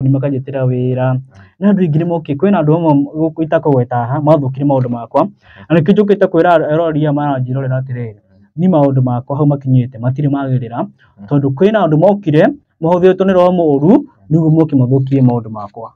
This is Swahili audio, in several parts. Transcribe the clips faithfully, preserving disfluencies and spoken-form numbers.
makambuni makajitira wira na andu ingĩ nĩmoke kwĩna andũ amwe itakũgweta haha mathũkire maũndũ makwa na nĩkĩo njũkĩte kwĩra arori maranjĩrorera atĩrĩrĩ ni maũndũ makwa hau makinyĩte matirĩ magĩrĩra tondũ kwĩna andũ mokire mahũthĩrĩtwo nĩ roho mũũru nĩguo moke mathũkie maũndũ makwa.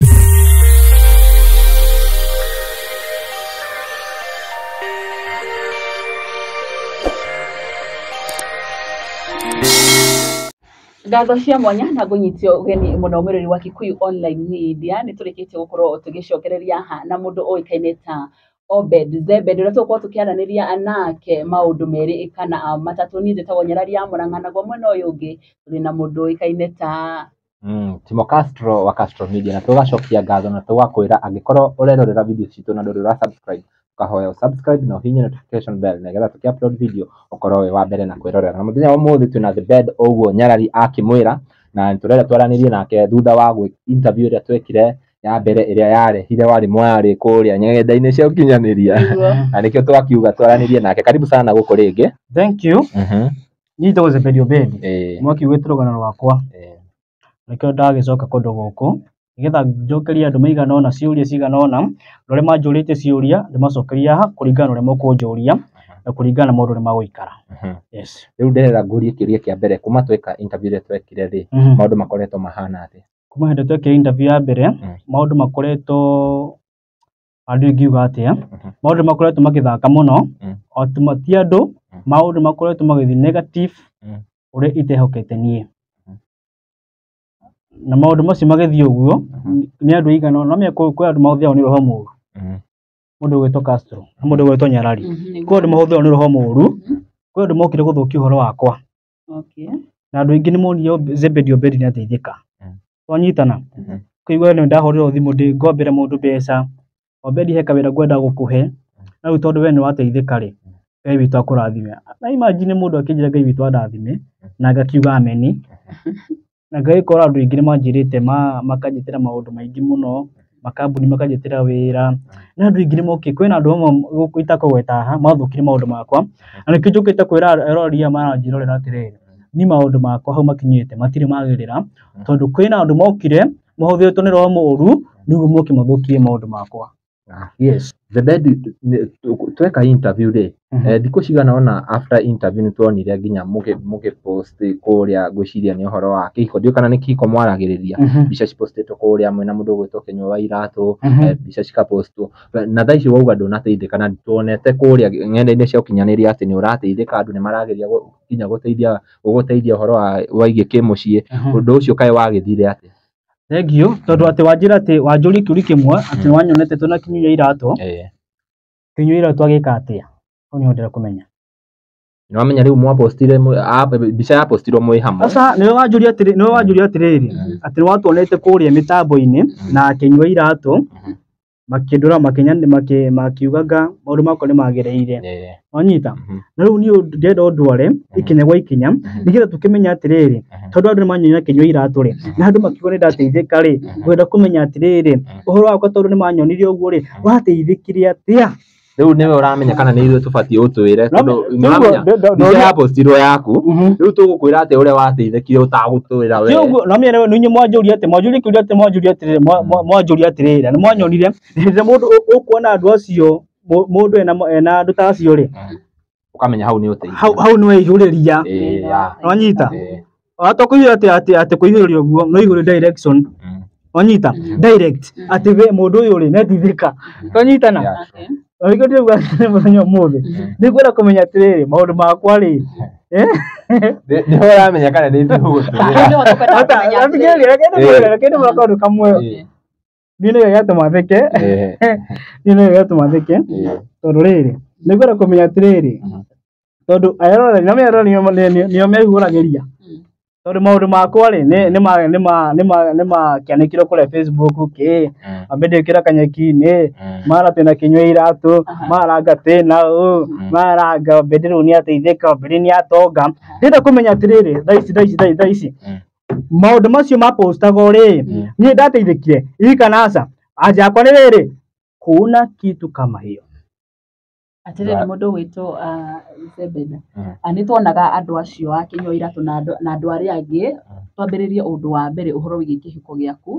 Ngatho cia mwanya na ngũnyitio ũgeni mũno ũmĩrĩri wa Kikuyu Online Media nĩ tũrĩkĩtie gũkorwo tũgĩcokereria haha na mũndũ ũĩkaine ta Obed Zebed ũrĩa tũgũkorwo tũkĩaranĩria nake maũndũ merĩ kana matatũ. Niĩ njĩtagwo Nyarari ya Mũrang'a, naguo mwena ũyũ ũngĩ tũrĩ na mũndũ ũĩkaine ta Timo Castro wa Castro Media, na tũgacokia ngatho na tũgakwĩra angĩkorwo ũrerorera video citũ na ndũrĩ ũra subscribe ukahoya subscribe na uhinye notification bell nĩgetha tũkĩ-upload video ũkorwo wĩ wa mbere na kwĩrorera. Na mũthenya wa ũmũthĩ twĩna The Bed ũguo Nyarari akĩmwĩra, na tũrenda twaranĩrie nake thutha wa gwĩ interview ĩrĩa twekire ya mbere ĩrĩa yarehire warĩ mwarĩ kũrĩa nyenda-inĩ cia ũkinyanĩria na nĩkĩo twakiuga twaranĩrie nake. Karibu sana gũkũ rĩngĩ. Thank you. Mhm. Niĩ njĩtagwo Zebed Obed. Eh. Mwakiugĩte rũgano rwakwa. Eh. Nĩkĩo ndagĩcoka kũndũ gũkũ nĩgetha njokerie andũ maigana ũna ciũria cigana ũna rĩrĩa manjũrĩte ciũria ndĩmacokerie haha kũringana na ũrĩa mũkũnjũria na kũringana na maũndũ ũrĩa magũikara. Yes. Rĩu ndĩrenda ngũrie kĩũria kĩa mbere kuma tweka interview ĩrĩa twekire rĩ, maũndũ makoretwo mahana atĩa? Kuma hĩndĩ twekire interview ya mbere maũndũ makoretwo andũ ingiuga atĩa, maũndũ makoretwo magĩthaka mũno o ti andũ, maũndũ makoretwo magĩthiĩ negative ũrĩa itehokete niĩ. Na maũndũ macio magĩthiĩ ũguo nĩ andũ aigana ũna, no kwĩ andũ mahũthĩragwo nĩ roho mũũru. Mũndũ ũgwĩtwo Castro na mũndũ ũgwĩtwo Nyarari, kwĩ andũ mahũthĩragwo nĩ roho mũũru, kwĩ andũ mokire gũthũkia ũhoro wakwa. Okay. Na andũ aingĩ nĩ monire Zebed Obed nĩ ateithĩka. Twanyitana. Kũigua nĩ ndahũrĩrwo thimũ ndĩ ngombere mũndũ mbeca, Obed he kawĩra ngwenda gũkũhe, na rĩu tondũ we nĩ wateithĩka rĩ, Ngai witũ akũrathime. Na imagine mũndũ akĩnjĩra Ngai witũ andathime na ngakiuga ameni. Na Ngai korwo andũ aingĩ nĩ manjĩrĩte makanjĩtĩra maũndũ maingĩ mũno, makambuni makajĩtĩra wĩra na andũ aingĩ nĩmoke kwĩna andũ amwe itakũgweta haha mathũkire maũndũ makwa na nĩkĩo njũkĩte kwĩra arori maranjĩrorera atĩrĩrĩ ni maũndũ makwa hau makinyĩte matirĩ magĩrĩra tondũ kwĩna andũ mokire mahũthĩrĩtwo nĩ roho mũũru nĩguo moke mathũkie maũndũ makwa. Yes. Zebed tweka interview rĩ, thikũ cigana ona after interview nĩ tuonire nginya mũgĩ post kũrĩa ngwĩciria nĩ ũhoro wa kĩhiko, ndiũĩ kana nĩ kĩhiko mwaragĩrĩria, mbica cipostĩtwo kũrĩa mwĩna mũndũ ũgwĩtwo Kĩnyua wa Iratũ, mbica cikapostwo, na thaa ici wauga ndũnateithĩka na tuonete kũrĩa ng'enda-inĩ cia ũkinyanĩria atĩ nĩ ũrateithĩka, andũ nĩ marageria nginya gũteithia gũgũteithia ũhoro wĩgiĩ kĩmũciĩ, ũndũ ũcio kaĩ wagĩthire atĩa? Thank you. Tondũ atĩ wanjĩra atĩ wanjũria kĩũria kĩmwe atĩ nĩ wanyonete twĩna Kĩnyua Iratũ. Kĩnyua Iratũ agĩka atĩa? Hau nĩho ndĩrenda kũmenya. Nĩ wamenya rĩu mwapostire mbica yapostirwo mwĩ hamwe. Aca nĩwe wanjũria atĩrĩrĩ, nĩwe wanjũria atĩrĩrĩ atĩ nĩ watuonete kũrĩa mĩtambo-inĩ na Kĩnyua Iratũ makĩndora makiugaga maũndũ makwa nĩ magereire. Wanyita? Na rĩu niĩ ndĩrenda ũndware ikinya gwa ikinya nĩgetha tũkĩmenya atĩrĩrĩ tondũ andũ nĩ manyonia Kĩnyua Iratũ rĩ na andũ makiuga nĩ ndateithĩka rĩ, ngwenda kũmenya atĩrĩrĩ ũhoro wakwa tondũ nĩ manyonirie ũguo rĩ wateithĩkire atĩa? Rĩu nĩwe ũramenya kana nĩ ithuĩ tũbatiĩ ũtwĩre tondũ nĩ ũramenya mbica yapostirwo yaku, rĩu tũgũkwĩra atĩ ũrĩa wateithĩkire ũtagũtwĩra we. Ũguo no mĩere nĩ mwanjũria atĩ mwanjũria kĩũria atĩ mwanjũria atĩrĩrĩ mwanjũria atĩrĩrĩ nĩ mwanyonire rĩrĩa mũndũ ũkuona andũ acio mũndũ ena andũ ta acio rĩ ũkamenya hau nĩ ũteithio, hau nĩ waihũrĩria. Wanyita? Watakũihũria atĩ atĩ atĩ kũihũrĩria ũguo no ihũrĩ direction. Wanyita? Direct atĩ we mũndũ ũyũ rĩ nĩateithĩka. Twanyitana? Oigwo ndĩuga mũthenya ũmũthĩ nĩngwenda kũmenya atĩrĩrĩ maũndũ makwa rĩ nĩho ũramenya kana nĩ kĩndũ kaũndũ kamwe niĩ nĩwe gĩatũma theke, niĩ nĩwe gĩatũma theke tondũ rĩrĩ nĩngwenda kũmenya atĩrĩrĩ tondũ ayarora na mĩarora nĩo mehũragĩria tondũ maũndũ makwa rĩ nĩ makĩanĩkirwo kũrĩa Facebook kĩ ambendekĩra kanyeki-inĩ mara twĩna Kĩnyua Iratũ maranga twĩna ũ maranga Obed rĩu nĩ ateithĩka, Obed nĩ atonga. Ndĩrenda kũmenya atĩrĩrĩ thaa ici thaa ici thaa ici maũndũ macio mapostagwo rĩ niĩ ndateithĩkire ii kana aca? Anja yakwa nĩ rĩrĩ kuna kitu kama hiyo. Atĩrĩrĩ mũndũ witũ Zebed, nĩ tuonaga andũ acio a Kĩnyua Iratũ na andũ arĩa angĩ twambĩrĩrie ũndũ wa mbere ũhoro wĩgiĩ kĩhiko gĩaku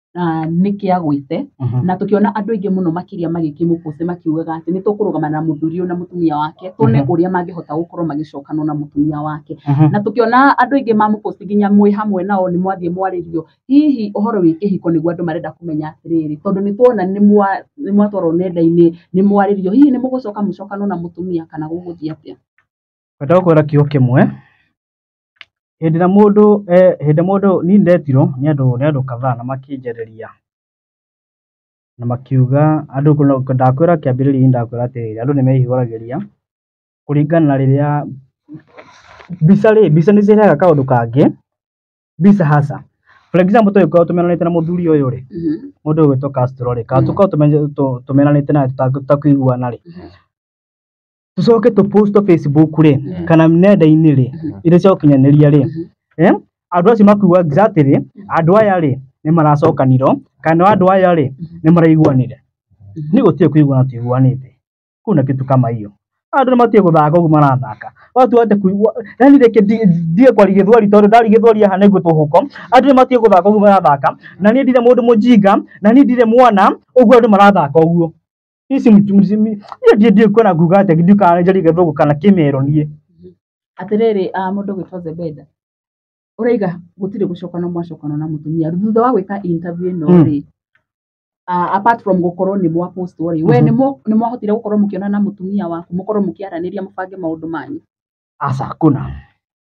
na nikiagwite na tukiona andu aingi muno makiria magikimuposte makiugaga ati ni tukurugama na muthuri na mutumia wake tune uria mangihota gukorwo magicokana na mutumia wake na tukiona andu aingi mamuposti ginya mwi hamwe nao ni mwathie mwaririo hihi uhoro wi kihiko niguo andu marenda kumenya atiriri tondu ni tuona ni mwa ni mwatwaro nenda-ini ni mwaririo hihi ni mugucoka mucokano na mutumia kana guguthia atia kwenda kwira kiyo kimwe hindi na mundu eh hindi mundu ni ndetirwo ni andu ni andu kadhaa na makinjereria na makiuga andu ndakwira kiambiriria ndakwira ati andu ni mehiguragiria kuringana na riria bisa ri bisa ni ciraga kaundu kangi bisa hasa for example to iko tumenanite na muthuri uyu ri mundu gwitwo Castro ri ka tuko tumenanite na tutakuiguana ri tucoke tu post Facebook ri kana nenda-ini ri ire cia ukinyaniria ri eh andu acio makuga exactly andu aya ri ni maracokaniro kana andu aya ri ni maraiguanire ni gutie kuiguana tuiguanite kuna kitu kama hiyo andu matie guthaka ugu marathaka watu ate kuigua yani reke die kwa ligithwari tondu ndari githwari ha niguo tuhuko andu matie guthaka ugu marathaka na ni ndire mundu mujinga na ni ndire mwana ugu andu marathaka uguo isi mtumizimi ye die kwa na guga ate nduka njari githugu kana kimero nie atiriri a mundu gwitwa Zebeda uraiga gutire gucokana mwacokana na mutumia thutha wa gwika interview no ri Uh, apart from gukorwo ni mwa post ori we ni mo ni mwahotire gukorwo mukiona na mutumia waku mukorwo mukiaraniria mubange maundu manyu asa kuna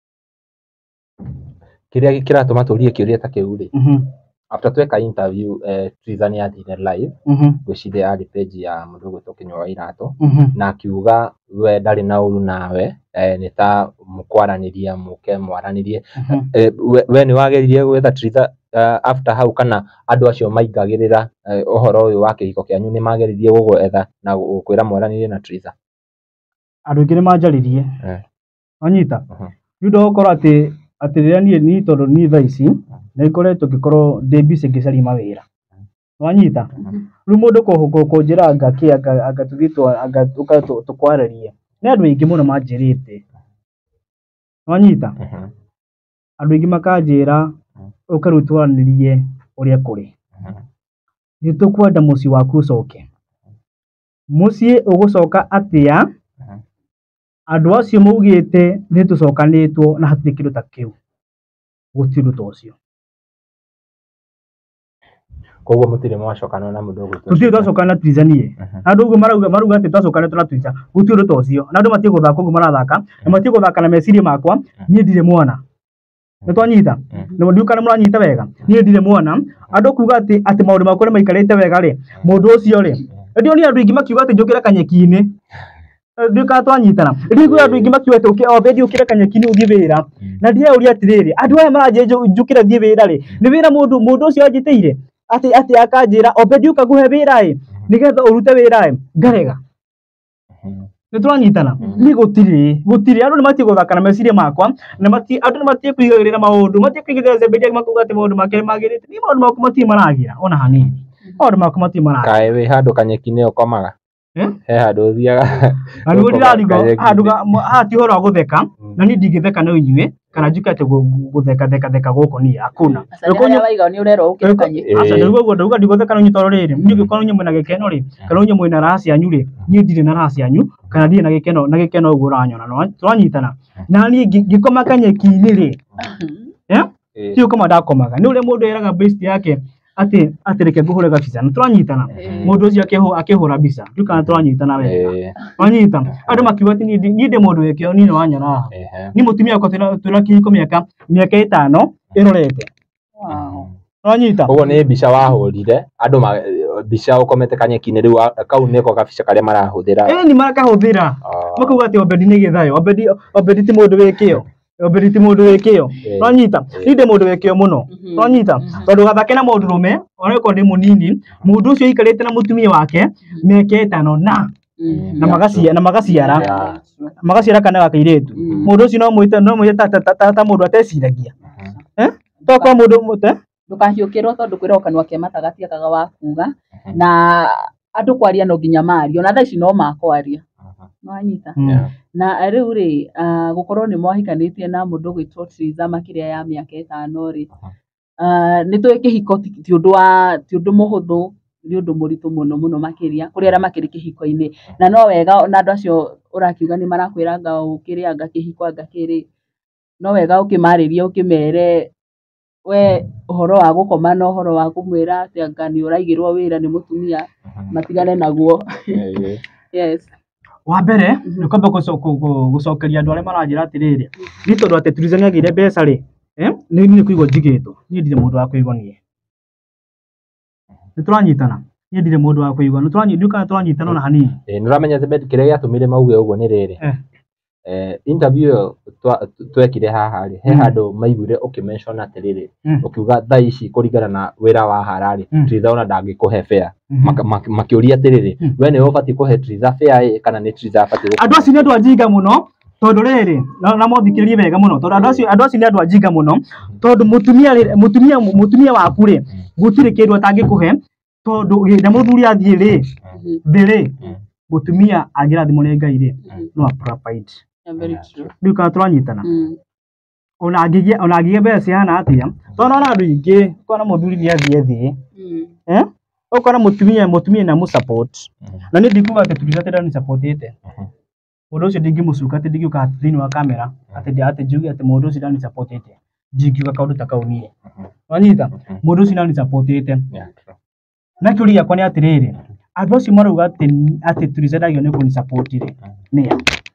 kiria kiratuma turie kiuria ta kiu ri mhm after tweka interview eh Trizani yathire live mhm gwicire ari page ya mundu gwitwo Kinyua Irato mhm na akiuga we ndari na uru nawe eh ni ta mukwaraniria muke mwaranirie eh, we, we ni wageririe gwetha Triza uh, after hau kana andu acio maingagirira uhoro uyu wa kihiko kianyu ni mageririe gugwetha na gukwira mwaranirie na Triza andu ingĩ nĩ manjaririe eh anyita yudo okora ati ati riria nie ni tondu ni thaa ici na ikoretwo ngikorwo ndi busy ngicari mawira wanyita ru mundu ko kunjira ngaki agatuthitwa agatuka tukwararie ni andu aingi muno manjirite wanyita andu aingi makanjira ukarutwanirie uria kuri ni tukwenda muci waku ucoke muci ugucoka atia andu acio maugite ni tucokanitwo na hatirĩ kindu ta kiu gutiru tocio koguo mutire mwacokana na mundu gwitwo tutire twacokana na Trizanie andu ugu marauga maruga ati twacokanitwo na Triza gutiru tocio na andu matie guthaka ugu marathaka na matie guthaka na meciria makwa nie ndire mwana ni twanyita na ndiuka na muranyita wega nie ndire mwana andu kuga ati ati maundu makwa ni maikarite wega ri mundu ucio ri ndio ni andu ingi makiuga ati njukira kanyeki-ini ndika twanyitana ndigo andu ingi makiuga ati uke obendi ukira kanyeki-ini uthie wira na ndie uri atiriri andu aya manje njukira thie wira ri ni wira mundu mundu ucio anjiteire ati ati akanjira obendi ukaguhe wira ri nigetha urute wira ri ngarega ni twanyitana ni gutiri gutiri andu ni matie guthaka na meciria makwa na matie andu ni matie kuigagirira maundu matie kuigagirira Zebedi makuga ati maundu make magirite ni maundu maku matie maragira ona hanini maundu maku matie maragira kae we handu kanyeki-ini ukomaga eh he handu thiaga ani gudi rarigo handu hati horo gutheka na ni ndingitheka na unyue kana njukate gutheka theka theka guko ni akuna ukonya waiga ni urero ukira kanyeki asa ndio guo nduga ndigutheka na unyitoro riri ni gikorwo nyumwe na gikeno ri kana unyumwe na rasi anyu ri ni ndire na rasi anyu kana ndire na gikeno na gikeno ugu ranyona no twanyitana na ni gikoma kanyeki-ini ri eh ti ukoma ndakomaga ni ule mundu eraga best yake ati atireke guhure gabica na twanyitana mundu ucio akiho akihura bica ndukana twanyitana wega twanyita andu makiuga ati ni ndi mundu wekio ni wanyara ni mutumia kwa tuna kihiko miaka miaka itano irorete twanyita ugo ni bica wahurire andu bica ukomete kanyeki-ini riu kau niko gabica karia marahuthira eh ni marakahuthira makuga ati obendi ni githayo obendi obendi ti mundu wekio obendi ti mundu wekio twanyita ni ndi mundu wekio muno twanyita tondu gathake na mundu rume oneko ndi munini mundu ucio ikarite na mutumia wake miaka itano na na magacia na magaciara magaciara kana gakairetu mundu ucio no mwita no mwita ta ta mundu ateciragia eh toko mundu mute ndukahiukirwo tondu kwira kanwa kia matagatia kaga wa kuga na andu kwaria no nginya mario na thaa ici no makwaria nwanyita na riu ri gukorwo ni mwahikanitie na mundu gwitwo Triza makiria ya miaka itano ri ah nĩ tũĩ kĩhiko ti ũndũ wa ti ũndũ mũhũthũ nĩ ũndũ mũritũ mũno mũno makĩria kũrĩ arĩa makĩrĩ kĩhiko-inĩ na no wega na andũ acio ũrakiuga nĩ marakwĩranga ũkĩrĩ anga kĩhiko anga kĩrĩ no wega ũkĩmarĩrie ũkĩmere we ũhoro wa gũkoma na ũhoro wa kũmwĩra atĩ anga nĩ ũraigĩrwo wĩra nĩ mũtumia matigane naguo. Yes. Wa mbere nĩ kwamba gũcokeria andũ arĩa maranjĩra atĩrĩrĩ nĩ tondũ atĩ Triza nĩ agĩire mbeca rĩ nĩ niĩ kũigua njigĩtwo niĩ ndirĩ mũndũ wa kũigua niĩ nĩ tũranyitana niĩ ndirĩ mũndũ wa kũigua nĩ tũranyitana tũranyitana ona hanini. Nĩ ũramenya Zebedi kĩrĩa gĩatũmire mauge ũguo nĩ rĩrĩ interview ĩyo twekire haha rĩ he handũ maiguire ũkĩmention atĩrĩrĩ ũkiuga thaa ici kũringana na wĩra wa haha rĩ Triza ona ndangĩkũhe fare makĩũria atĩrĩrĩ we nĩ ũbatiĩ kũhe Triza fare kana nĩ Triza abatiĩ. Andũ acio nĩ andũ ajinga mũno tondũ rĩrĩ na mũthikĩrĩrie wega mũno tondũ andũ acio andũ acio nĩ andũ ajinga mũno tondũ mũtumia mũtumia mũtumia waku rĩ gũtirĩ kĩndũ atangĩkũhe tondũ hĩndĩ mũthuri athiĩ rĩ thĩ rĩ mũtumia angĩrathimwo nĩ Ngai rĩ no provide. Rĩu kana tũranyitana ona angĩgĩa ona angĩgĩa mbeca cihana atĩa tondũ ona andũ aingĩ kwana mũthuri nĩ athiĩ thĩ eh ũkona mũtumia mũtumia na mũsupport na nĩ ndikuga atĩ Triza atĩ nĩ supportĩte mũndũ ũcio ndingĩmũcuka atĩ ndingĩũka thĩinĩ wa kamera atĩ atĩ njuge atĩ mũndũ ũcio nĩ supportĩte ndingiuga kaũndũ ta kau niĩ wanyita mũndũ ũcio nĩ supportĩte na kĩũria gĩakwa nĩ atĩrĩrĩ andũ acio marauga atĩ atĩ Triza ndagĩrĩirwo nĩ kũni support rĩ nĩ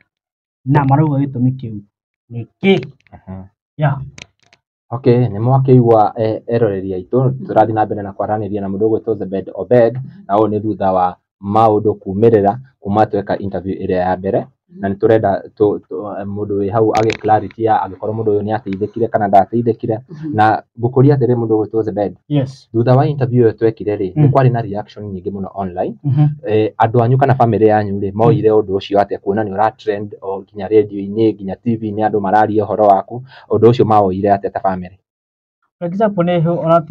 na marauga gĩtũmi kĩu nĩ kĩ ya okay nĩ mwakĩigua eroreri aitũ tũrathiĩ na mbere na kwaranĩria na mũndũ ũgwĩtwo Zebedi Obed na ũũ nĩ thutha wa maũndũ kumĩrĩra kuma tweka interview ĩrĩa ya mbere na nĩ tũrenda mũndũ wĩ hau agĩ clarity ya angĩkorwo mũndũ ũyũ nĩ ateithĩkire kana ndateithĩkire na ngũkũria atĩrĩ mũndũ ũgwĩtwo Zebedi thutha wa interview ĩyo twekire rĩ nĩ kwarĩ na reaction nyingĩ mũno online andũ anyu kana family yanyu rĩ moire ũndũ ũcio atĩ kuona nĩ ũra trend o nginya radio-inĩ nginya T V-inĩ andũ mararia ũhoro waku ũndũ ũcio mawoire atĩa ta family. Example nĩ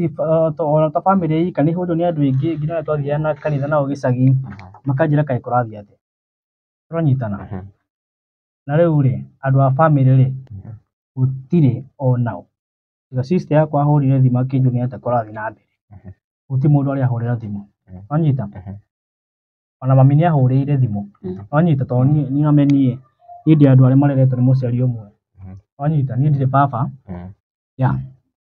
ona ta family ika nĩ hũndũ nĩ andũ aingĩ nginya twathiaga na kanitha nao gĩcagi makanjĩra kaĩ kũrathiĩ atĩa tũranyitana na rĩu rĩ andũ a family rĩ gũtirĩ onao tiga sister yakwa ahũrire thimũ akĩnjũria atĩ kũrathiĩ na mbere gũtirĩ mũndũ arĩa ahũrĩra thimũ wanyita ona mami nĩ ahũrĩire thimũ wanyita tondũ niĩ namenie niĩ ndĩ andũ arĩa mareretwo nĩ mũciari ũmwe wanyita niĩ ndirĩ baba ya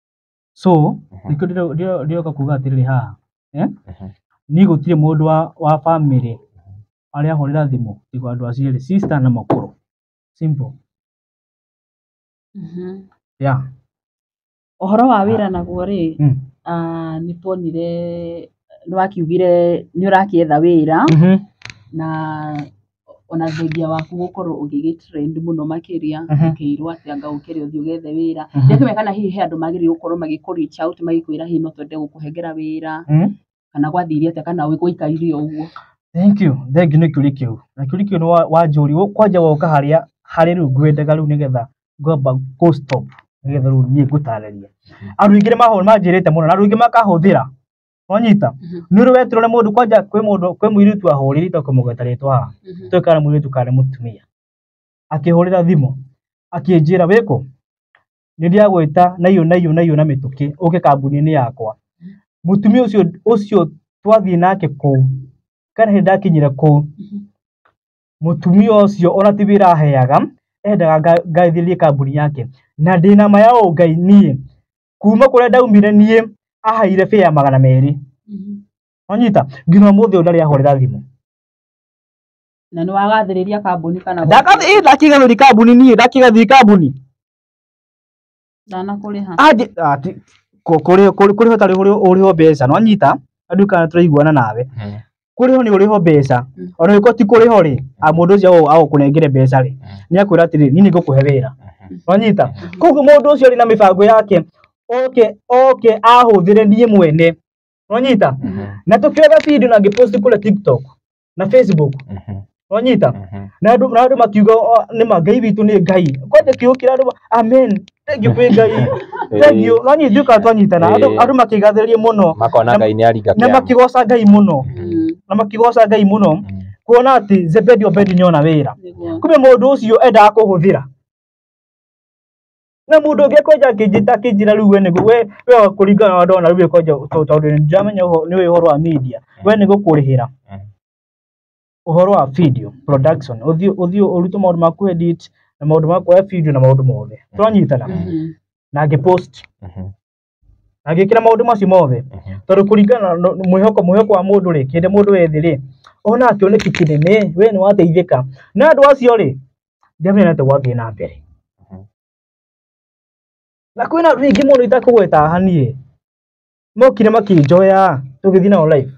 so nĩkĩo ndĩroka kuga atĩrĩrĩ haha niĩ gũtirĩ mũndũ wa family arĩa ahũrĩra thimũ tiga andũ acio erĩ sister na mũkũrũ simple. Ya ũhoro wa wĩra naguo rĩ nĩ tuonire nĩ wakiugire nĩ ũrakĩetha wĩra na ona thengia waku gũkorwo ũgĩgĩ trend mũno makĩria ũkĩirwo atĩ anga ũkĩrĩ ũthiĩ ũgethe wĩra ndĩkĩmenya kana hihi he andũ magĩrĩirwo gũkorwo magĩkũ reach out magĩkwĩra hihi no twende gũkũhengera wĩra kana gwathiire atĩa kana gũikarire ũguo. Thank you thank you nĩ kĩũria kĩu na kĩũria kĩu nĩ wanjũria kwanja woka harĩa harĩ rĩu ngwendaga rĩu nĩgetha ngwamba go stop nĩgetha rĩu niĩ ngũtarĩria andũ aingĩ nĩ mahũra manjĩrĩte mũno na andũ aingĩ makahũthĩra wanyita nĩ ũrĩ wetirwo nĩ mũndũ kwanja kwĩ mũndũ kwĩ mũirĩtu ahũrĩire tũkamũgweta rĩtwa haha twĩkara mũirĩtu kana mũtumia akĩhũrĩra thimũ akĩnjĩra wĩkũ nĩ ndĩagwĩta na iyo na iyo na iyo na mĩtũkĩ ũke kambuni-inĩ yakwa mũtumia ũcio ũcio twathiĩ nake kũu kana hĩndĩ ndakinyire kũu mũtumia ũcio ona ti wĩra aheaga endaga ngathĩrie kambuni yake na ndĩna ma ya Ngai niĩ kuma kũrĩa ndaumire niĩ ahaire fare magana merĩ wanyita nginya mũthĩ ndarĩ ahũrĩra thimũ na nĩ wagathĩrĩria kambuni kana ndakathĩ ndakigathĩria kambuni niĩ ndakigathĩria kambuni ndana kũrĩha ati kũrĩ kũrĩ hotarĩ ũrĩho mbeca wanyita andũ kana tũraiguana nawe kũrĩho nĩ ũrĩho mbeca ona ũko ti kũrĩho rĩ a mũndũ ũcio agũkũnengere mbeca rĩ nĩ akwĩra atĩrĩ niĩ nĩ ngũkũhe wĩra wanyita koguo mũndũ ũcio arĩ na mĩbango yake oke oke ahũthĩre niĩ mwene wanyita na tũkĩoya video na ngĩpost kũrĩa TikTok na Facebook wanyita na andũ na andũ makiuga nĩ ma Ngai witũ nĩ Ngai kwanja kĩũkĩra andũ amen thank you kwĩ Ngai thank you no nyithu ka twanyitana andũ andũ makigathĩrĩrie mũno makona Ngai nĩ aringa na makigoca Ngai mũno na makigoca Ngai mũno kuona atĩ Zebedi Obed nĩ ona wĩra kumbe mũndũ ũcio endaga kũhũthĩra na mundu ungi koja kijita kijira riu we nigu we we kuringana na ndona riu koja tondu ndamenya ni we horo wa media we nigu kurihira uhoro wa video production uthio uthio uruto maundu maku edit na maundu maku ya video na maundu mothe twanyitana na nge post na ngikira maundu macio mothe tondu kuringana mwihoko mwihoko wa mundu ri kinde mundu wethi ri ona akioneki kinene we ni wateithika na andu acio ri ndamenya te wathie na mbere na kwina ringi mundu itakugweta hanie mokire makinjoya tugithi nao live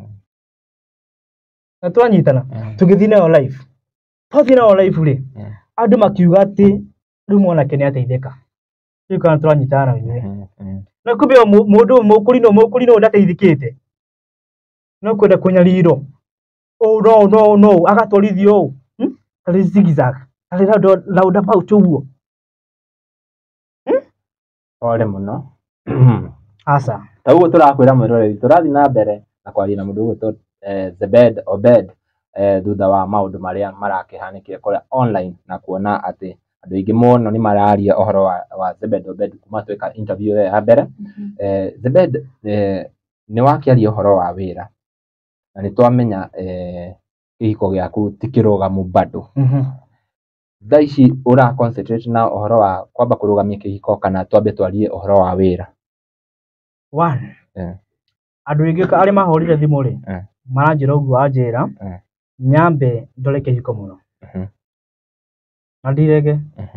na twanyitana tugithi nao live twathi nao live ri andu makiuga ati riu mwana kene ateithika riu kana twanyitana wenyewe na kumbe mundu mukurino mukurino ndateithikite no kwenda kunyariro oh no no no agatwarithio hm kali zigzag kali lauda lauda paucho uo ole muno asa taguo turakwira mwiroreri turathi na mbere na kwaria na mundu gutwo Zebed Obed thutha wa maundu maria marakihanikire kuria online na kuona ati andu ingi muno ni mararia ohoro wa, wa Zebed Obed kuma tweka interview ya mbere eh Zebed ni wakiaria ohoro wa wira na ni twamenya eh kihiko giaku tikirugamu bado thaici ura concentrate na ohoro wa kwamba kurugamia kihiko kana twambe twarie ohoro wa wira one eh andu ingi ari mahorire thimu ri maranjira uguo anjira nyambe ndore kihiko muno na ndirege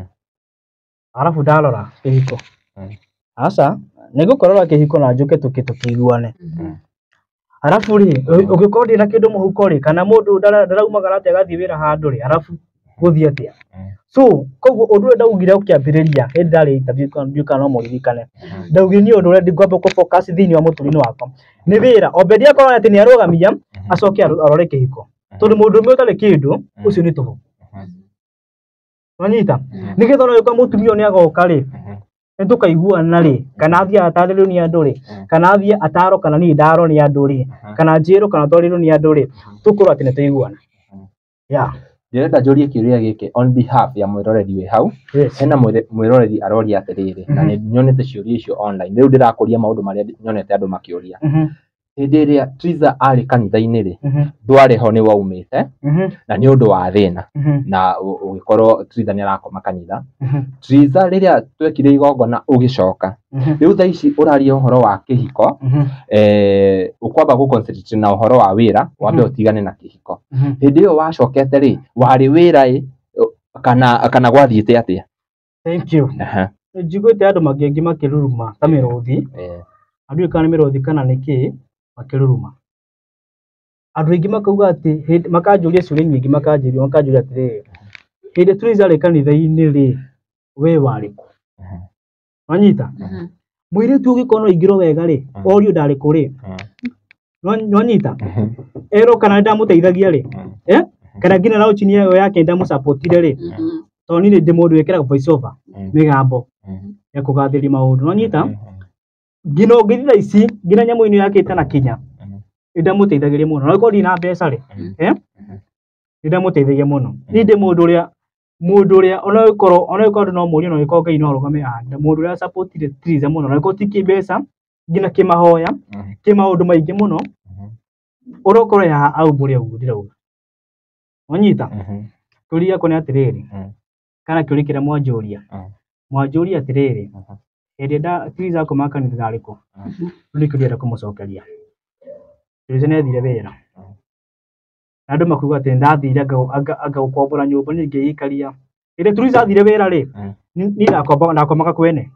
arafu ndalora kihiko asa nigukorora kihiko na njuke tukitukiguane arafu ri ugikorwo na kindu muhuko ri kana mundu ndaraumagara ati agathi wira handu ri arafu guthie atia so koguo undu uri ndaugire ukiambiriria hindi ndari interview kan nduka no muririkane ndaugire ni undu uri ngwamba ku focus thiini wa muturino wakwa ni wira Obedi akorwo ati ni arugamia acoke arore kihiko tondu mundu umwe utari kindu ucio ni tuhu wanyita nigetha no yukwa mutumio ni agoka ri nitukaiguana ri kana athia atarĩrio ni andu ri kana athia ataro kana ni ndaro ni andu ri kana njiro kana twarirwo ni andu ri tukorwo ati nituiguana yeah ndirenda njurie kiuria giki on behalf ya mwiroreri we hau hena mwiroreri aroria atiriri na ni nyonete ciuria icio online riu ndirakuria maundu maria nyonete andu makiuria hindi iria Triza ari kanitha-ini ri ndwari ho ni waumite na ni undu wa thina na ugikorwo Triza ni arakoma kanitha Triza riria twekire igongona ugicoka riu thaici uraria uhoro wa kihiko eh ukwamba gu concentrate na uhoro wa wira wambe utigane na kihiko hindi iyo wacokete ri wari wira i kana kana gwathiite atia thank you aha njiguite andu mangi makiruruma ta miruthi eh andu kana miruthi kana niki makiruruma andu ingi makauga ati makanjuria ciuria nyingi makanjuria makanjuria atiri hindi Triza ri kanitha-ini ri we wariku wanyita mwire tu ugikono igiro wega ri orio ndari kuri wanyita ero kana ndamuteithagia ri eh kana ngina na uchini yo yake ndamusupportire ri toni ni ndimundu wekera voice over migambo ya kugathiri maundu wanyita ngino ngithitha ici ngina nyamu ino yake itana kinya ndamuteithagiria muno no ikodi na mbeca ri eh ndamuteithagia muno ni ndi mundu ria mundu ria ona ikoro ona ikoro no muri no iko ngai no rugame anda mundu ria supportire Triza muno no iko tiki mbeca ngina kimahoya kimaundu maingi muno urokoro ya au muri ugu ndirauga wanyita turia kone atiriri kana kurikira mwanjuria mwanjuria atiriri hindi nda Triza kumaka ni ndariko ndikuria kumucokeria Triza ne thire wira andu makuga ati ndathire anga anga ukombora nyumba ningi ikaria ire Triza athire wira ri ni ndakomba ndakomaga kwene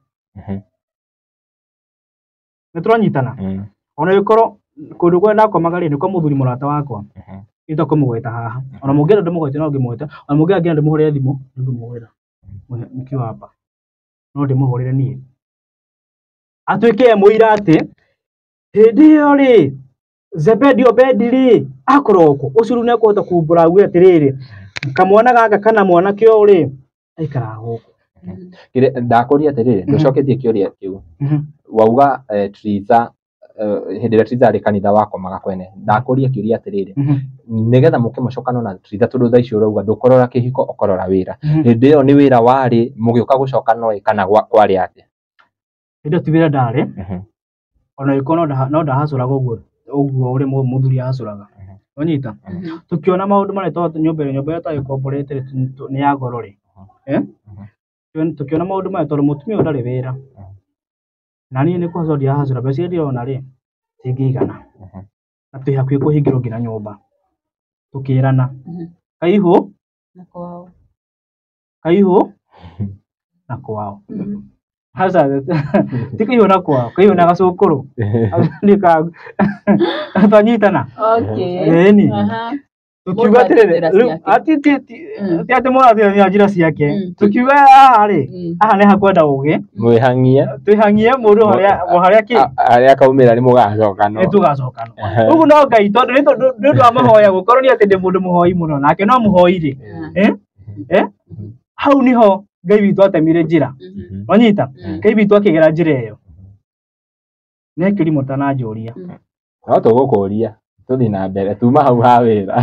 ni turanyitana ona yukoro kundu kwa ndakomaga ri ni kwa muthuri murata wakwa ita kumugweta haha ona mungera ndimugweta no ngimweta ona mungera ngira ndimuhorera thimu ndimugweta mkiwa hapa no ndimuhorera nie atwike muira ati hindi yo ri Zebed Obed ri akoroko ucuru ne kuhota kumbura gwe atiriri kamwana gaka kana mwana kio ri aikara huko kire ndakuria atiriri nducoketie kiuria kiu wauga Triza hindi ria Triza ri kanitha wakomaga kwene ndakuria kiuria atiriri nigetha muke mucokano na tritha tundu tha icio urauga ndukorora kihiko ukorora wira hindi iyo ni wira wari mugiuka gucokano kana kwari ati hindi tu wira ndari ona ikono no ndahacuraga uguo uguo uri muthuri ahacuraga onyita tukiona maundu mari to nyumba nyumba ya tayo corporate ni ya goro ri eh tukiona maundu mari to mutumia ndari wira na ni ni kwazo dia hacura besi ndio na ri tingigana na twi hakuhi kuhingirwo nginya nyumba tukirana kaihu na kwao kaihu na kwao hasa tikaihu na kwao kaihu na gacukuru nika atanyitana okay eni tukiuga atiriri ati ti ati mwana ati njira ciake tukiuga aha ri aha ni hakwenda ugi mwihangie twihangie mundu haria haria ki haria kaumira ni mugacokano ni tugacokano ugu no ngai tondu ni tondu wa mahoya gukorwo ni ati ndi mundu muhoi muno nake no muhoi ri eh eh hau niho ngai witu atemire njira wanyita ngai witu akigera njira iyo ne kirimo tananjuria no tugukuria tuthi na mbere tuma hau ha wira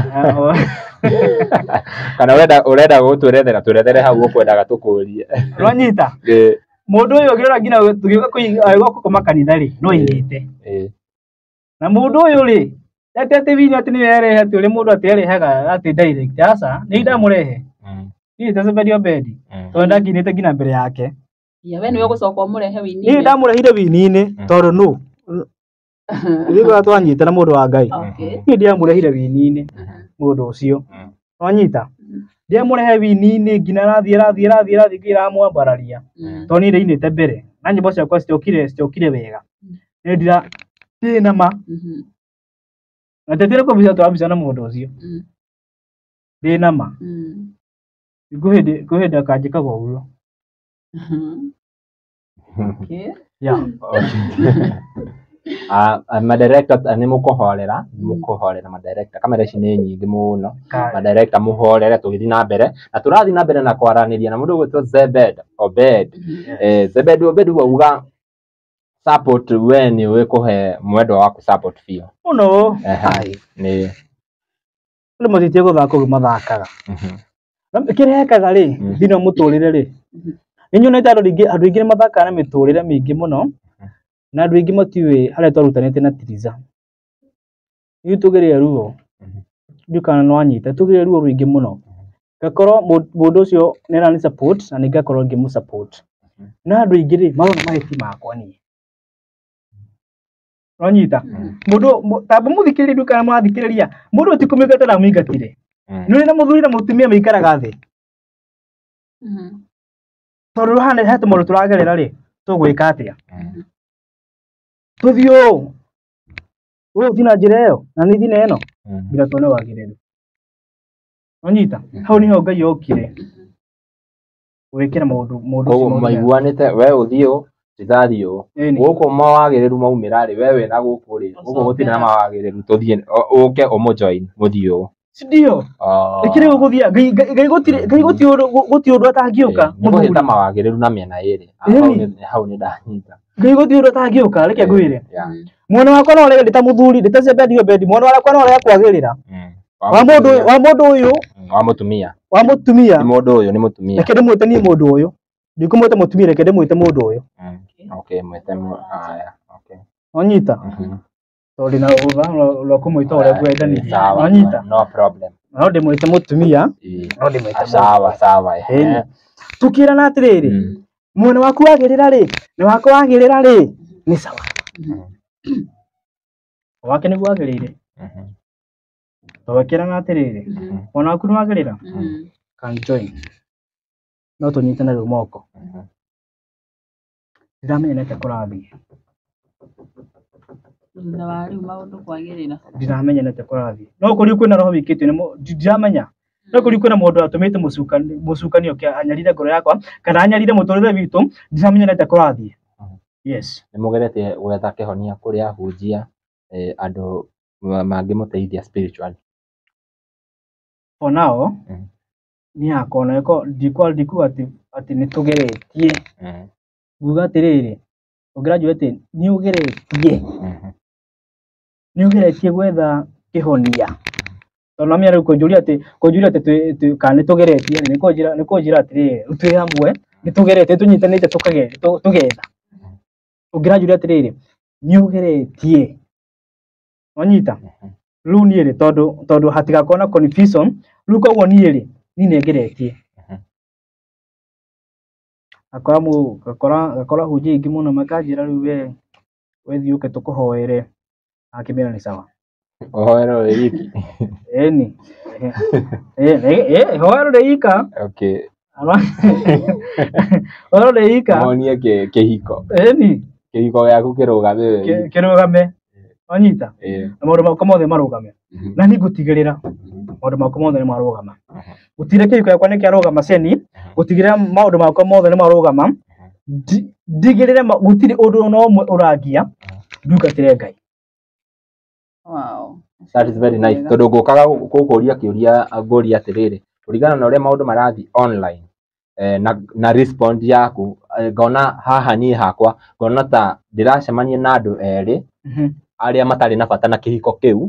kana urenda urenda gutwerethera turethere hau ukwendaga tukurie wanyita mundu uyu ngirora ngina tugiuka kuiga gukoma kanitha ri no irite na mundu uyu ri ati ati winyo ati ni werehe ati uri mundu ati erehaga ati direct asa ni ndamurehe ni Zebedi Obedi tonda nginite ngina mbere yake ya we niwe gucoka umurehe wini ni ndamurehire wini-ini tondu nu Ndigo twanyita na mundu wa Ngai. Ni ndiamurehire wini-ini mundu ucio. Wanyita. Ndiamurehe wini-ini ngina rathi rathi rathi rathi ngira mwambararia. To ni ndinite mbere. Na nyimbo ciakwa ciokire ciokire wega. Ni ndira ndina ma. Na tetire ko bisa twabica na mundu ucio. Ndina ma. Nguhinde nguhinde kanjika goguo. Okay. Yeah. Ah, uh, ma director ni mukuhorera mukuhorera ma director kamera ici ni nyingi muno ma director muhorere tugithi na mbere na turathi na mbere na kwaraniria na mundu gwitwo Zebedi Obedi eh Zebedi Obedi wauga support when we kuhe mwendo waku support feel muno ai ni ni mutitie guthaka gumathakaga mhm kirehekaga ri thino muturire ri ninyonete andu ringi andu ingi mathaka na miturire mingi muno na andu ingi matiwe haria twarutanite na Tiriza ni tugeria ruo ndukana no anyita tugeria ruo ruingi muno gakorwo mundu ucio ni rani support na ningakorwo ngimu support na andu ingi ri marona maheti makwa ni ronyita mundu tamba muthikiriria ndukana mwathikiriria mundu utikumigata na muingatire ni uri na muthuri na mutumia meikaraga thi mhm tondu hane hatu mundu turagerera ri tugwika atia tuthio wewe thina njira iyo na ni thina eno bila tone wagireru onyita hau niho Ngai okire wekera mundu mundu ko maiguanite we uthio tithathio guku mawagireru maumira ri wewe na guku ri guku gutire na mawagireru tuthie uke umu join muthio ndio ikire guthia Ngai gutire Ngai gutio gutio ndu atangiuka muthio ta mawagireru na miena iri hau ni ndanyita Ngai gutio ndu atangiuka reke ngwire mwana wakwa no rege ndita muthuri ndita Zebedi Obedi mwana wakwa no rege kwagirira wa mundu wa mundu uyu wa mutumia wa mutumia ni mundu uyu ni mutumia reke ndimwite ni mundu uyu ndikumwite mutumia reke ndimwite mundu uyu okay mwite mu aya okay onyita tori na uva lo kumwita ore gwenda ni onyita no problem no ndimwite mutumia no ndimwite sawa sawa eh tukira na atiriri mwana waku wagirira ri ni wako wagirira ri ni sawa wake ni gwagirire tawakira na atiriri mwana waku ni wagirira can join no tunyitana ri moko ndiramenya nete kurathi thutha wa riu maundu kwagirira ndiramenya nete kurathi no kuri kwina roho wikitwe ndiramenya no kuri kwina mundu atumite mucukani mucukani oke anyarire ngoro yakwa kana anyarire muturire witu ndiramenya nete kurathi yes ni mugerete gwetha kihonia kuri ahunjia eh andu mangi muteithia spiritually for now ni akona iko ndikwa ndiku ati ati nitugeretie nguga atiriri ugraduate ni ugeretie ni ugeretie gwetha kihonia tondũ namĩara rĩu kũnjũria atĩ kũnjũria atĩ kana nĩtũgeretie nĩ kũnjĩra atĩrĩrĩ twĩ hamwe nĩtũgeretie tũnyitanĩte tũgetha ũngĩranjũria atĩrĩrĩ nĩũgeretie wanyita rĩu niĩ rĩ tondũ tondũ hatigakorwo na confusion rĩu koguo niĩ rĩ niĩ nĩngeretie akora mu gakora gakora hujia ingĩ mũno makanjĩra rĩu we we thiĩ ũke tũkũhoere akĩmera nĩ sawa Ohoero wiki. Eni. Eh eh ohoero de ika. Okay. Ohoero de ika. Monie ke kehiko. Eni. Kehiko yaku kirugame wewe. Kirugame. Onyita. Eh. Maũndũ makwa mothe marũgame. Na nĩngũtigĩrĩra maũndũ makwa mothe nĩ marũgama. Gũtirĩ kĩhiko yakwa nĩ kĩarũgama ceni, gũtigĩrĩra maũndũ makwa mothe nĩ marũgama. Ndigĩrĩre gũtirĩ ũndũ no ũmwe ũrangia. Ndugatĩre Ngai. Wow. That is very nice. Tondu ngukaga gukuria kiuria ngũria atiriri kuringana na uria maundu marathi online eh, na na respond yaku ngona haha ni hakwa ngona ta ndiracemania na andu eri aria matari na bata na kihiko kiu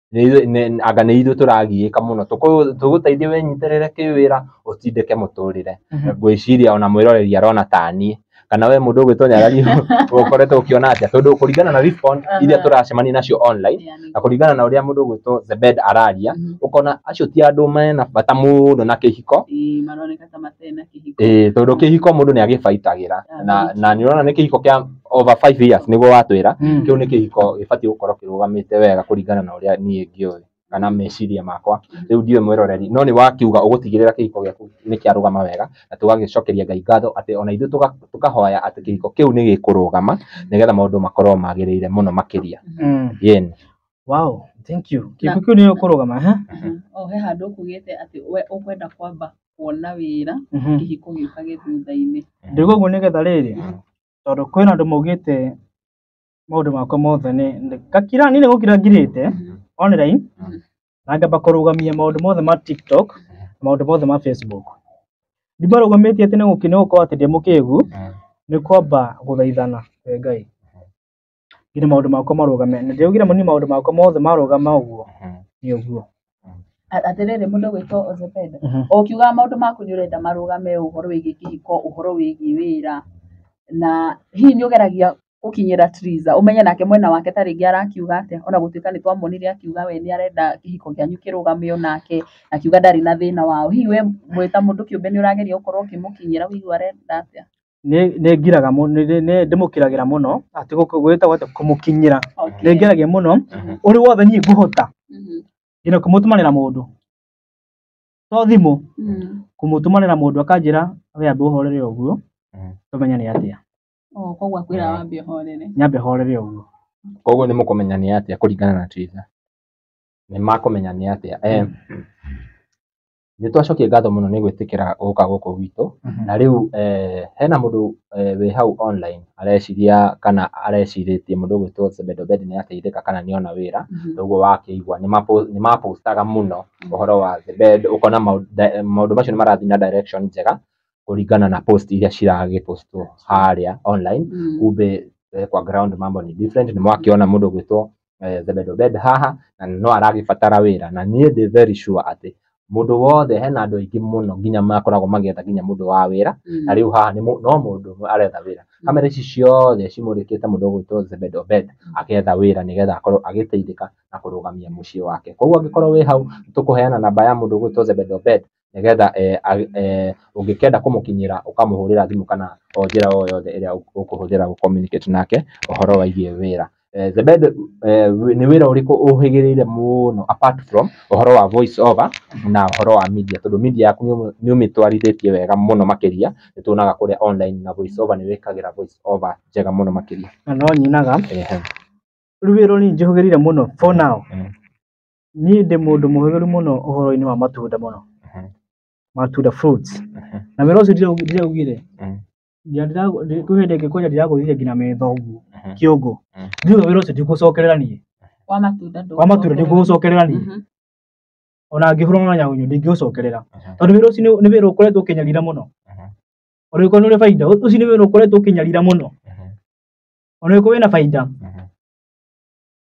anga ni ithu turagiika muno tuguteithie wenyiterere kiwira utindike muturire ngwiciria ona mwiroreri arona tani kana we mundu gwitonya rari ukoretwo ukiona atia tondu kuringana na respond iria turacemania nacio online na kuringana na uria mundu gwitwo Zebed araria ukona acio ti andu mena bata muno na kihiko eh maroneka ta matena kihiko eh tondu kihiko mundu ni agibaitagira na na ni urona ni kihiko kia over five years niguo watwira kiu ni kihiko gibati gukorwo kirugamite wega kuringana na uria nie ngioi kana meciria makwa riu ndiwe mwiroreri no ni wakiuga ugutigirira kihiko giaku ni kiarugama wega na tugagicokeria Ngai ngatho ati ona ithu tukahoya ati kihiko kiu ni gikurugama nigetha maundu makorwo magirire muno makiria yen wow thank you kihiko kiu ni gikurugama ha oh he handu kugite ati we ukwenda kwamba kuona wira kihiko giukage thutha-ini ndiguo nigetha riri tondu kwina andu maugite maundu makwa mothe ni gakira ni gukira ngirite online na ngamba kurugamia maundu mothe ma TikTok maundu mothe ma Facebook ndimarugamite ati ni gukine uko ati ndi mukigu ni kwamba guthaithana we Ngai ngine maundu makwa marugame ndiugira muni maundu makwa mothe marugama uguo ni uguo atiriri mundu gwitwo Zebed ukiuga maundu maku ni urenda marugame uhoro wigi kihiko uhoro wigi wira na hihi ni ugeragia ukinyira Triza umenye nake mwena wake taringi arakiuga ate ona gutuika ni twamonire akiuga we ni arenda kihiko gianyu kirugame onake akiuga ndari na thina wao hihi we mwita mundu kiumbe ni urageria ukorwo ukimukinyira wigu arenda atia ni ni ngiraga ni ndimukiragira muno ati gwita gwate kumukinyira ni ngiragia muno uri wothe ni nguhota ina kumutumanira mundu to thimu kumutumanira mundu akanjira we ambe uhorere uguo tumenya ni atia oh koguo akwira wambe horere nyambe horere uguo koguo ni mukumenya ni atia kuringana na Triza ni makumenya ni atia eh ni twacokie ngatho muno ni gwitikira guka guku gwitu na riu eh hena mundu we hau online areciria kana areciritie mundu gwitwo Zebed ni ateithika kana ni ona wira uguo wakiigwa ni ni mapostaga muno uhoro wa Zebed ukona maundu macio ni marathi na direction njega kuringana na post iria ciragipostwo haria online kumbe kwa ground mambo ni different ni mwakiona mundu gwitwo Zebed haha na no aragibatara wira na nie ndi very sure ati mundu wothe hena andu aingi muno nginya makoragwo magietha nginya mundu wa wira na riu haha ni no mundu aretha wira kamera ici ciothe cimurikite mundu gwitwo Zebed akietha wira nigetha akorwo agiteithika na kurugamia mucii wake koguo angikorwo wi hau tukuheana namba ya mundu gwitwo Zebed nigetha eh ungikenda kumukinyira ukamuhurira thimu kana o njira o yothe iria ukuhuthira gu communicate nake uhoro waigie wira Zebed ni wira uriku uhigirire muno apart from uhoro wa voice over na uhoro wa media tondu media yaku ni umitwarithitie wega muno makiria nituonaga kuria online na voice over ni wikagira voice over njega muno makiria na no nyinaga ehe ruwiro ni njihugirire muno for now ni ndi mundu muhigiru muno uhoro-ini wa matunda muno matunda fruits na wira ucio ndiraugire ndira kuhende ngikunya ndiraguthithia ngina metho uguo kiongo ndiuga wira ucio ndigucokerera nie wa matunda ndo wa matunda ndigucokerera nie ona ngihurana na nyawinyo ndingigucokerera tondu wira ucio ni wira ukoretwo ukinyarira muno uri ko nuri faida ucio ni wira ukoretwo ukinyarira muno ona uko wina faida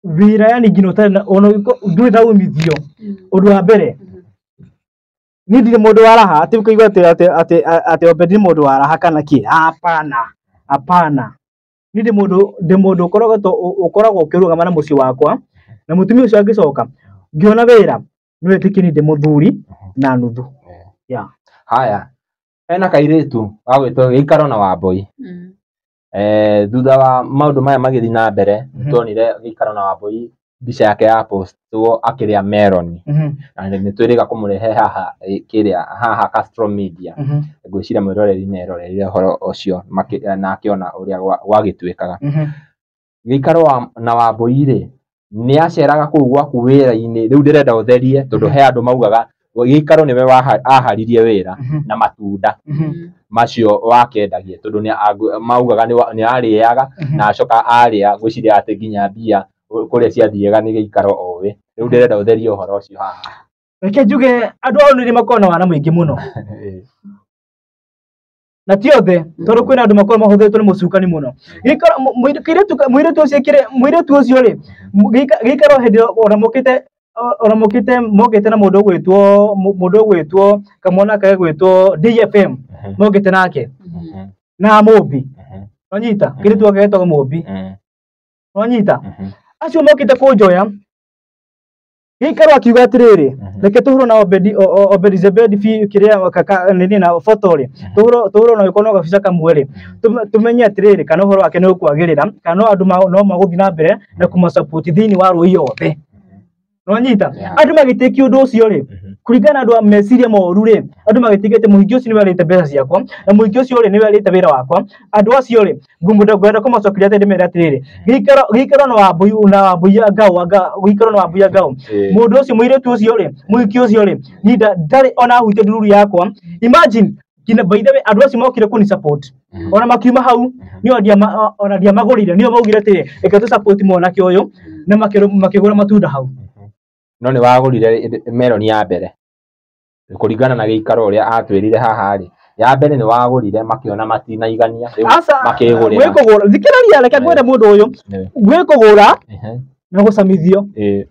wira yani ngino tena ono ndui na umithio undu wa mbere ni ndire mundu wa raha ati kuigwa ati ati ati ati Obedi mundu wa raha kana ki hapana hapana ni ndi mundu ndi mundu ukoragwo to ukoragwo ukirugama na muci wakwa na mutumia ucio agicoka ngiona wira ni tikini ndi muthuri na nuthu ya haya ena kairitu agwitwo Gĩikaro na Wambui eh thutha wa maundu maya magithi na mbere tuonire Gĩikaro na Wambui mbica yake ya postwo akiria melon na nĩ twĩrĩga kũmũrehe haha kiria haha Castro Media ngwĩciria mwĩroreri nĩ erorerire ũhoro ũcio na akĩona ũrĩa gwagĩtuĩkaga Gĩikaro na Wambui rĩ nĩ aceraga kũu gwaku wĩra-inĩ rĩu ndĩrenda ũtherie tondũ he andũ maugaga Gĩikaro nĩwe aharirie wĩra na matunda macio wakendagia tondũ nĩ maugaga nĩ arĩaga na acoka arĩa ngwĩciria atĩ nginya mbia kuria ciathiega ni Gĩikaro owe riu ndirenda utherie uhoro ucio haha reke njuge andu ao ni makona wana muingi muno na ti othe tondu kwina andu makona mahuthitwo ni mucukani muno Gĩikaro muiretu muiretu ucio kire muiretu ucio ri Gĩikaro hindi ona mukite ona mukite mugite na mundu gwitwo mundu gwitwo kamwana kage gwitwo D F M mugite nake na Mobi onyita kiretu agetwo Mobi onyita acio mokite kunjoya Gĩikaro akiuga atiriri reke tuhuro na Obedi Obedi Zebedi fi kiria kaka nini na fotori tuhuro tuhuro na ikono gabisa kamwere tumenye atiriri kana uhoro wake ni ukwagirira kana andu no maguthi na mbere na kuma support thini wa rui yothe no nyita andu magitiki undu ucio ri kuringana andu meciria moru ri andu magitikite muhiki ucio ni warite mbeca ciakwa na muhiki ucio ri ni warite wira wakwa andu acio ri ngumunda gwenda kumacokiria ati ndimera atiriri Gĩikaro Gĩikaro na Wambui na Wambui ngao Gĩikaro na Wambui ngao mundu ucio muiretu ucio ri muhiki ucio ri ni ndari ona huite nduru yakwa imagine kina by the way andu acio mokire kuni support ona makiuma hau ni ondia ona dia magurire ni maugire ati eka tu support mwanake uyu na makigura matunda hau no ni wagurire melon ya mbere kuringana na Gĩikaro uria atwirire haha ri ya mbere ni wagurire makiona matinaigania makigurira gwikugura thikiraria reke ngwire mundu uyu gwikugura na gucamithio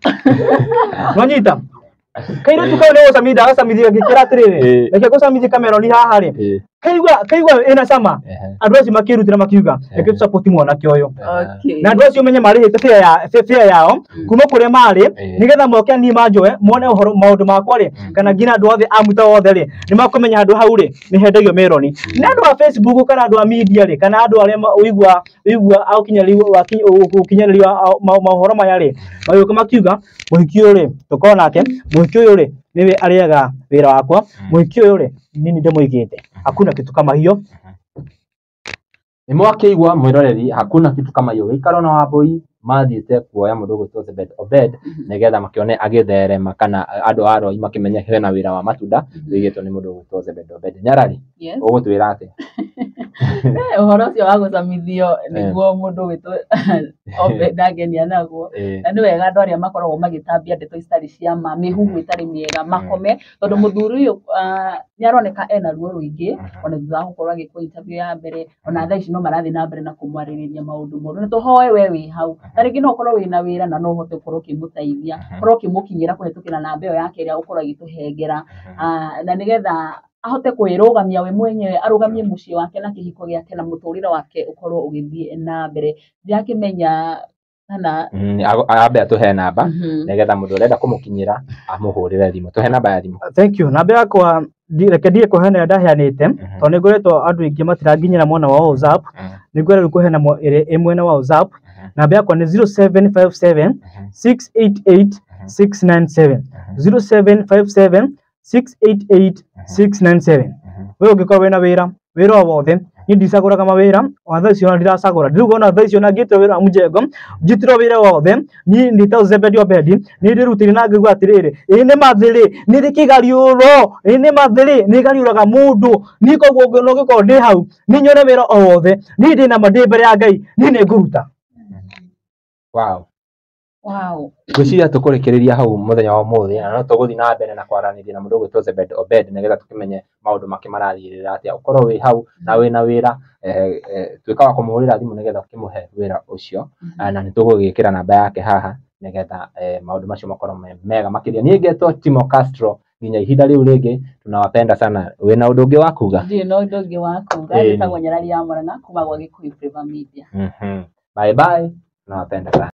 no nyita kaire tu kaire gucamithia gucamithia gikira atiriri reke gucamithia kameroni haha ri kaigwa kaigwa ina sama andu acio makirutira makiuga reke tu support mwanake uyu na andu acio menye marihite fare ya fare yao kuma kuria mari nigetha moke ni manjoe mone uhoro maundu makwa ri kana ngina andu othe amuta othe ri ni makumenya andu hau ri ni hendagio meloni na andu a Facebook kana andu a media ri kana andu aria uigwa uigwa au kinyariwa kinyariwa mahoro maya ri mayuka makiuga muhiki uyu ri tukona nake muhiki uyu ri niwe ariaga wira wakwa muhiki uyu ri nini ndemuigite hakuna kitu kama hiyo ni mwakeigwa mwiroreri hakuna kitu kama hiyo Gĩikaro na Wambui mathiite kuoya mundu gwitwo Obed nigetha makione agitherema kana andu a roi makimenya hena wira wa matunda wigitwo ni mundu gwitwo Obed nyarari ugutwira ati eh uhoro ucio wa gucamithio niguo mundu gwitwo Obed agenia naguo na ni wega andu aria makoragwo magitambia ndeto istari cia ma mihuhu itari miega makome tondu muthuri uyu ni aroneka ena ruo ruingi ona thutha wa gukorwo agikwo interview ya mbere ona thaa ici no marathi na mbere na kumwaririria maundu moru ni tuhoe we wi hau tariki no ukorwo wina wira na no uhote ukorwo ukimutaithia ukorwo ukimukinyira kuhitukira namba iyo yake iria ukorwo agituhengera na nigetha ahote kwirugamia we mwenyewe arugamie mucii wake na kihiko giake na muturire wake ukorwo ugithie na mbere ndiakimenya kana abe atuhe namba nigetha mundu urenda kumukinyira amuhurire thimu tuhe namba ya thimu thank you namba yakwa reke ndie kuhena ndaheanite to ni ngoretwo andu ingi matiraginyira mwana wa WhatsApp ni ngwera kuhena imwe na WhatsApp namba yakwa ni zero seven five seven six eight eight six nine seven zero seven five seven six eight eight six nine seven we ungikorwo wina wira wira wothe ni ndicaguraga mawira wa thaa icio ndiracagura ndiruga ona thaa icio na ngitwo wira mujengo njitiro wira wothe ni ndita Zebedi Obedi ni ndirutire na ngigwa atiriri ine mathiri ni rikigariuro ine mathiri ni gariuraga mundu ni koguo no giko ndi hau ni nyone wira wothe ni ndina mandi mbere ya Ngai ni ne nguruta wow Wow. Gwiciria tukurekereria hau muthenya wa muthi na no tuguthi na mbere na kwaranĩria na mundu gwitwo Zebed Obed nigetha tukimenye maundu make marathirira atia ukorwo wi hau na wina wira eh twika wa kumuhurira thimu nigetha ukimuhe wira ucio na nitugugikira namba yake haha nigetha maundu macio makorwo mega makiria. Nie ngetwo Timo Castro nginya ihinda riu ringi tunawapenda sana. Wina undu ungi wa kuga? Ndio no undu ungi wa kuga nitagwo Nyarari ya Murang'a kuma gwa Gikuyu Flavour Media. Mhm. Bye bye. Nawapenda sana.